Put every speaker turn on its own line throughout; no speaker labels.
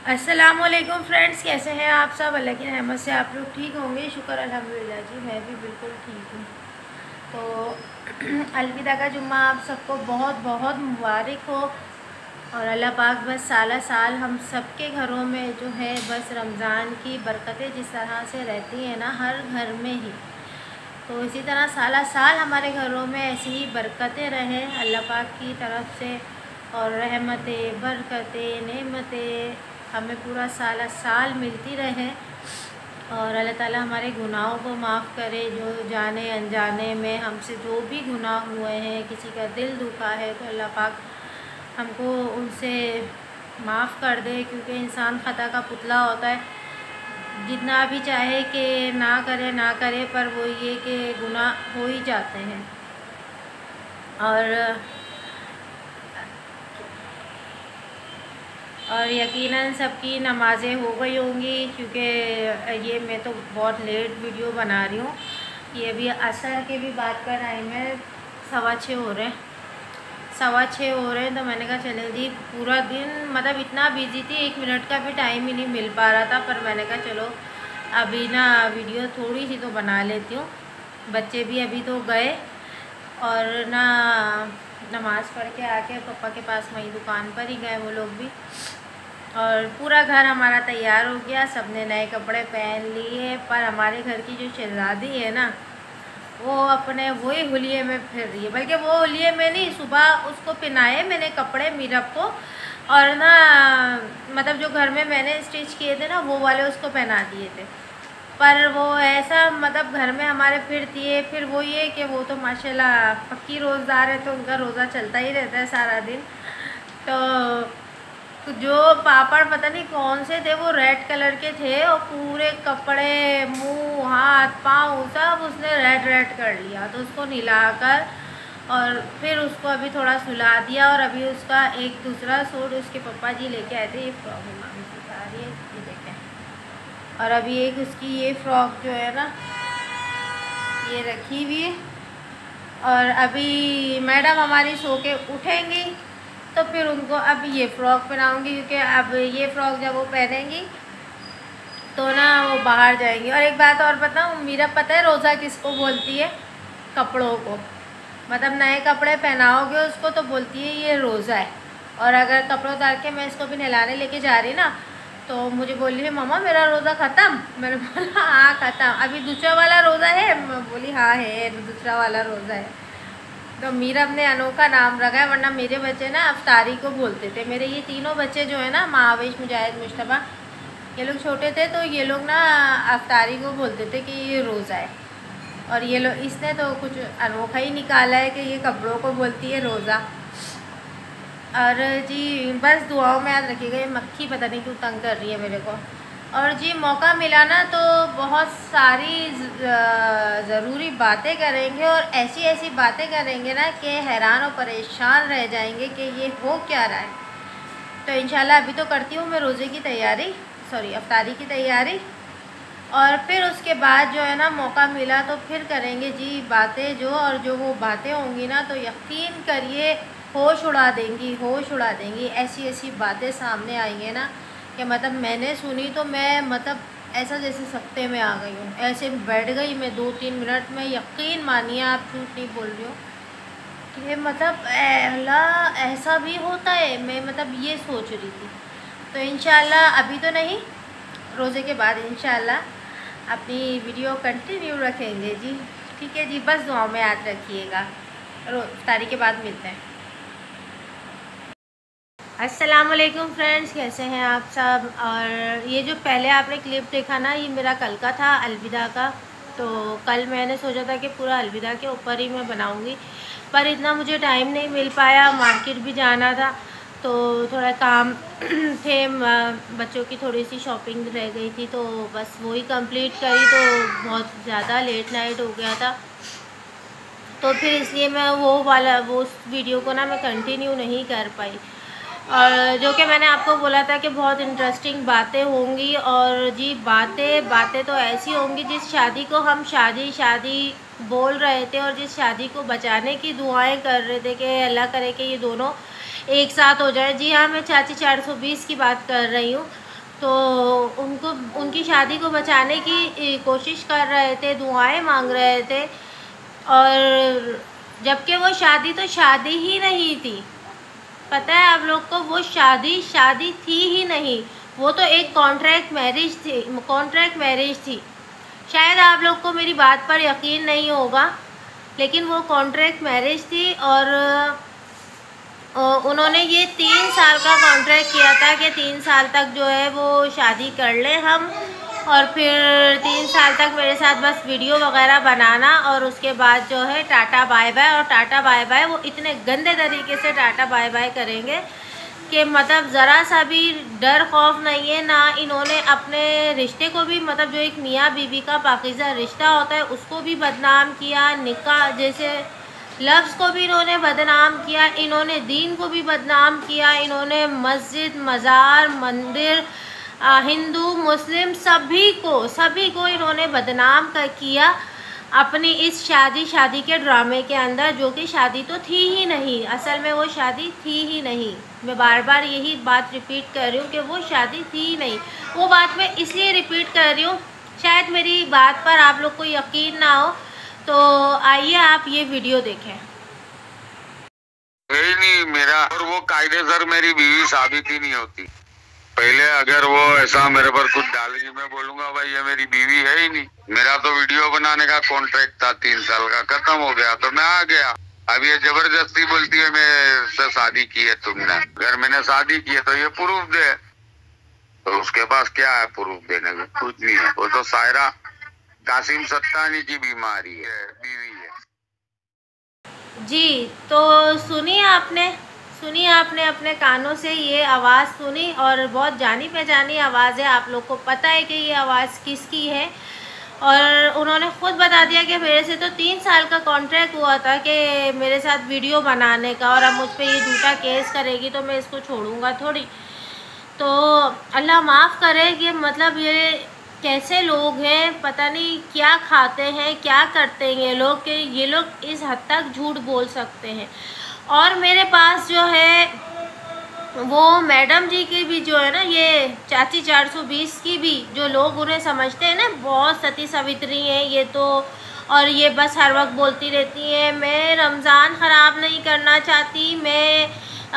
अस्सलामुअलैकुम फ्रेंड्स, कैसे हैं आप सब। अल्लाह की रहमत से आप लोग ठीक होंगे। शुक्र अल्हम्दुलिल्लाह जी, मैं भी बिल्कुल ठीक हूँ। तो अलविदा का जुम्मा आप सबको बहुत बहुत मुबारक हो। और अल्लाह पाक बस साला साल हम सबके घरों में जो है बस रमज़ान की बरकतें जिस तरह से रहती हैं ना हर घर में ही, तो इसी तरह साला साल हमारे घरों में ऐसी ही बरकतें रहें अल्लाह पाक की तरफ से। और रहमतें, बरकतें, नेमतें हमें पूरा साला साल मिलती रहे। और अल्लाह ताला हमारे गुनाहों को माफ़ करे, जो जाने अनजाने में हमसे जो भी गुनाह हुए हैं, किसी का दिल दुखा है तो अल्लाह पाक हमको उनसे माफ़ कर दे, क्योंकि इंसान ख़ता का पुतला होता है। जितना भी चाहे कि ना करे ना करे, पर वो ये कि गुनाह हो ही जाते हैं। और यकीनन सबकी नमाज़ें हो गई होंगी, क्योंकि ये मैं तो बहुत लेट वीडियो बना रही हूँ। ये अभी असर के भी बात का टाइम है, 6:15 हो रहे हैं, 6:15 हो रहे हैं। तो मैंने कहा चले जी, पूरा दिन मतलब इतना बिजी थी, 1 मिनट का भी टाइम ही नहीं मिल पा रहा था। पर मैंने कहा चलो अभी ना वीडियो थोड़ी सी तो बना लेती हूँ। बच्चे भी अभी तो गए और ना नमाज़ पढ़ के आके पापा के पास वहीं दुकान पर ही गए वो लोग भी। और पूरा घर हमारा तैयार हो गया, सबने नए कपड़े पहन लिए। पर हमारे घर की जो शहज़ादी है ना, वो अपने वही हुलिये में फिर रही है। बल्कि वो हुलिये में नहीं, सुबह उसको पहनाए मैंने कपड़े मीरब को, और ना मतलब जो घर में मैंने स्टिच किए थे ना वो वाले उसको पहना दिए थे। पर वो ऐसा मतलब घर में हमारे फिरती है। फिर वो ये कि वो तो माशाल्लाह पक्की रोज़दार है, तो उनका रोज़ा चलता ही रहता है सारा दिन। तो जो पापड़ पता नहीं कौन से थे, वो रेड कलर के थे, और पूरे कपड़े, मुंह, हाथ, पाँव सब उसने रेड रेड कर लिया। तो उसको नहलाकर और फिर उसको अभी थोड़ा सुला दिया। और अभी उसका एक दूसरा सूट उसके पापा जी लेके आए थे, ये फ्रॉक मामी सिखा रही है, ये देखें। और अभी एक उसकी ये फ्रॉक जो है ना, ये रखी हुई है। और अभी मैडम हमारी सो के उठेंगी तो फिर उनको अब ये फ़्रॉक पहनाऊँगी, क्योंकि अब ये फ़्रॉक जब वो पहनेंगी तो ना वो बाहर जाएंगी। और एक बात और बताऊँ, मेरा पता है रोज़ा किसको बोलती है? कपड़ों को। मतलब नए कपड़े पहनाओगे उसको तो बोलती है ये रोज़ा है। और अगर कपड़े उतार के मैं इसको भी नहलाने लेके जा रही ना, तो मुझे बोल रही है मम्मा मेरा रोज़ा ख़त्म। मैंने बोला हाँ ख़त्म, अभी दूसरा वाला रोज़ा है। मैं बोली हाँ है, दूसरा वाला रोज़ा है। तो मीरब ने अनोखा नाम रखा है, वरना मेरे बच्चे ना अफ्तारी को बोलते थे। मेरे ये तीनों बच्चे जो है ना, महावेश, मुजाहिद, मुश्तबा, ये लोग छोटे थे तो ये लोग ना अफ्तारी को बोलते थे कि ये रोज़ा है। और ये लोग, इसने तो कुछ अनोखा ही निकाला है कि ये कपड़ों को बोलती है रोज़ा। और जी बस दुआओं में याद रखिएगा, ये मक्खी पता नहीं क्यों तंग कर रही है मेरे को। और जी मौका मिला ना तो बहुत सारी ज़रूरी बातें करेंगे, और ऐसी ऐसी बातें करेंगे ना कि हैरान और परेशान रह जाएंगे कि ये हो क्या रहा है। तो इंशाल्लाह अभी तो करती हूँ मैं रोज़े की तैयारी, सॉरी अफ्तारी की तैयारी। और फिर उसके बाद जो है ना मौका मिला तो फिर करेंगे जी बातें जो, और जो वो बातें होंगी ना तो यकीन करिए होश उड़ा देंगी, होश उड़ा देंगी। ऐसी ऐसी बातें सामने आई हैं ना कि मतलब मैंने सुनी तो मैं मतलब ऐसा जैसे सत्ते में आ गई हूँ, ऐसे बैठ गई मैं 2-3 मिनट में। यकीन मानिए, आप झूठ नहीं बोल रही हूँ कि मतलब अल्लाह ऐसा भी होता है, मैं मतलब ये सोच रही थी। तो इंशाल्लाह अभी तो नहीं, रोज़े के बाद इंशाल्लाह अपनी वीडियो कंटिन्यू रखेंगे जी। ठीक है जी, बस दुआ में याद रखिएगा। इफ्तारी के बाद मिलते हैं। अस्सलाम वालेकुम फ्रेंड्स, कैसे हैं आप सब। और ये जो पहले आपने क्लिप देखा ना, ये मेरा कल का था अलविदा का। तो कल मैंने सोचा था कि पूरा अलविदा के ऊपर ही मैं बनाऊंगी, पर इतना मुझे टाइम नहीं मिल पाया, मार्केट भी जाना था तो थोड़ा काम थे, बच्चों की थोड़ी सी शॉपिंग रह गई थी, तो बस वही कंप्लीट करी। तो बहुत ज़्यादा लेट नाइट हो गया था, तो फिर इसलिए मैं वो वीडियो को ना मैं कंटिन्यू नहीं कर पाई। और जो कि मैंने आपको बोला था कि बहुत इंटरेस्टिंग बातें होंगी। और जी बातें तो ऐसी होंगी, जिस शादी को हम शादी शादी बोल रहे थे और जिस शादी को बचाने की दुआएं कर रहे थे कि अल्लाह करे कि ये दोनों एक साथ हो जाए। जी हाँ, मैं चाची 420 की बात कर रही हूँ। तो उनको उनकी शादी को बचाने की कोशिश कर रहे थे, दुआएं मांग रहे थे। और जबकि वो शादी तो शादी ही नहीं थी, पता है आप लोग को, वो शादी थी ही नहीं, वो तो एक कॉन्ट्रैक्ट मैरिज थी। शायद आप लोग को मेरी बात पर यकीन नहीं होगा, लेकिन वो कॉन्ट्रैक्ट मैरिज थी। और उन्होंने ये 3 साल का कॉन्ट्रैक्ट किया था कि 3 साल तक जो है वो शादी कर लें हम, और फिर 3 साल तक मेरे साथ बस वीडियो वगैरह बनाना, और उसके बाद जो है टाटा बाय बाय। और टाटा बाय बाय वो इतने गंदे तरीके से टाटा बाय बाय करेंगे कि मतलब ज़रा सा भी डर खौफ नहीं है ना। इन्होंने अपने रिश्ते को भी, मतलब जो एक मियाँ बीवी का पाकीज़ा रिश्ता होता है, उसको भी बदनाम किया, निकाह जैसे लफ्ज़ को भी इन्होंने बदनाम किया, इन्होंने दीन को भी बदनाम किया, इन्होंने मस्जिद, मज़ार, मंदिर, हिंदू, मुस्लिम सभी को इन्होंने बदनाम किया अपनी इस शादी के ड्रामे के अंदर, जो कि शादी तो थी ही नहीं, असल में वो शादी थी ही नहीं। मैं बार बार यही बात रिपीट कर रही हूँ कि वो शादी थी ही नहीं। वो बात मैं इसलिए रिपीट कर रही हूँ, शायद मेरी बात पर आप लोग को यकीन ना हो, तो आइए आप ये वीडियो देखें।
नहीं मेरा, और वो कायदेसर मेरी बीवी साबित ही नहीं होती। पहले अगर वो ऐसा मेरे पर कुछ डालेगी, मैं बोलूंगा भाई ये मेरी बीवी है ही नहीं। मेरा तो वीडियो बनाने का कॉन्ट्रैक्ट था 3 साल का, खत्म हो गया तो मैं आ गया। अब ये जबरदस्ती बोलती है मेरे से शादी की है तुमने। अगर मैंने शादी की है तो ये प्रूफ दे। तो उसके पास क्या है प्रूफ देने में? कुछ नहीं है। वो तो सायरा कासिम सत्तानी की बीमारी है, बीवी है
जी। तो सुनिए आपने अपने कानों से ये आवाज़ सुनी, और बहुत जानी पहचानी आवाज़ है। आप लोग को पता है कि ये आवाज़ किसकी है, और उन्होंने ख़ुद बता दिया कि मेरे से तो 3 साल का कॉन्ट्रैक्ट हुआ था कि मेरे साथ वीडियो बनाने का, और अब मुझ पे ये झूठा केस करेगी तो मैं इसको छोड़ूंगा थोड़ी। तो अल्लाह माफ़ करे कि मतलब ये कैसे लोग हैं, पता नहीं क्या खाते हैं, क्या करते हैं ये लोग, कि ये लोग इस हद तक झूठ बोल सकते हैं। और मेरे पास जो है वो मैडम जी की भी जो है ना, ये चाची 420 की भी, जो लोग उन्हें समझते हैं ना बहुत सती सवित्री हैं ये तो, और ये बस हर वक्त बोलती रहती हैं मैं रमज़ान ख़राब नहीं करना चाहती, मैं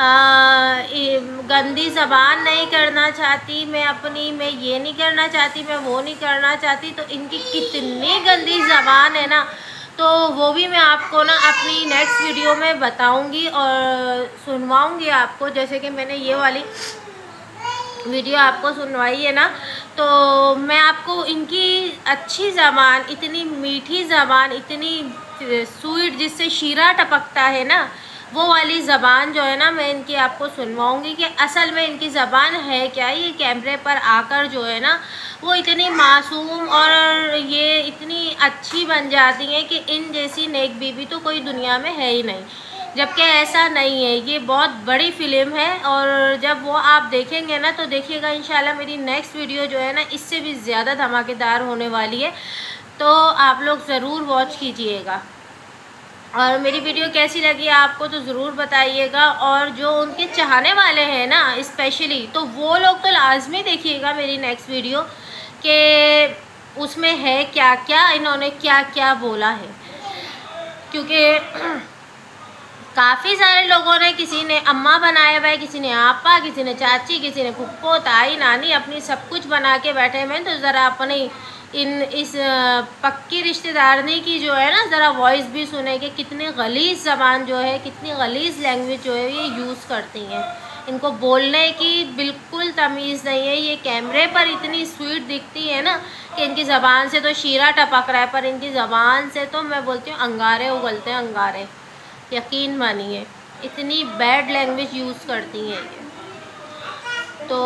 गंदी ज़बान नहीं करना चाहती, मैं ये नहीं करना चाहती, मैं वो नहीं करना चाहती। तो इनकी कितनी गंदी ज़बान है ना, तो वो भी मैं आपको ना अपनी नेक्स्ट वीडियो में बताऊंगी और सुनवाऊंगी आपको। जैसे कि मैंने ये वाली वीडियो आपको सुनवाई है ना, तो मैं आपको इनकी अच्छी ज़बान, इतनी मीठी ज़बान, इतनी स्वीट जिससे शीरा टपकता है ना, वो वाली ज़बान जो है ना मैं इनकी आपको सुनवाऊंगी कि असल में इनकी ज़बान है क्या। ये कैमरे पर आकर जो है ना वो इतनी मासूम और ये इतनी अच्छी बन जाती हैं कि इन जैसी नेक बीबी तो कोई दुनिया में है ही नहीं, जबकि ऐसा नहीं है। ये बहुत बड़ी फ़िल्म है, और जब वो आप देखेंगे ना तो देखिएगा इंशाल्लाह मेरी नेक्स्ट वीडियो जो है ना इससे भी ज़्यादा धमाकेदार होने वाली है, तो आप लोग ज़रूर वॉच कीजिएगा। और मेरी वीडियो कैसी लगी आपको तो ज़रूर बताइएगा, और जो उनके चाहने वाले हैं ना स्पेशली, तो वो लोग तो लाजमी देखिएगा मेरी नेक्स्ट वीडियो कि उसमें है क्या क्या, इन्होंने क्या क्या बोला है। क्योंकि काफ़ी सारे लोगों ने, किसी ने अम्मा बनाया हुआ है, किसी ने आपा, किसी ने चाची, किसी ने फुप्पो, ताई, नानी, अपनी सब कुछ बना के बैठे हुए हैं। तो ज़रा अपनी इस पक्की रिश्तेदारनी की जो है ना ज़रा वॉइस भी सुने कि कितनी गलीज़ ज़बान जो है, कितनी गलीज़ लैंग्वेज जो है ये यूज़ करती हैं। इनको बोलने की बिल्कुल तमीज़ नहीं है। ये कैमरे पर इतनी स्वीट दिखती है ना कि इनकी ज़बान से तो शीरा टपक रहा है, पर इनकी ज़बान से तो मैं बोलती हूँ अंगारे उगलते हैं, अंगारे। यकीन मानिए इतनी बैड लैंग्वेज यूज़ करती हैं ये। तो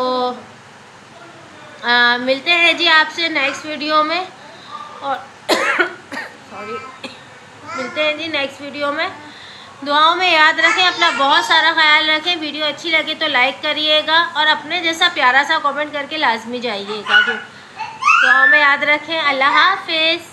मिलते हैं जी आपसे नेक्स्ट वीडियो में, और सॉरी, मिलते हैं जी नेक्स्ट वीडियो में। दुआओं में याद रखें, अपना बहुत सारा ख्याल रखें। वीडियो अच्छी लगे तो लाइक करिएगा, और अपने जैसा प्यारा सा कमेंट करके लाजमी जाइएगा। दुआओं में याद रखें। अल्लाह हाफिज़।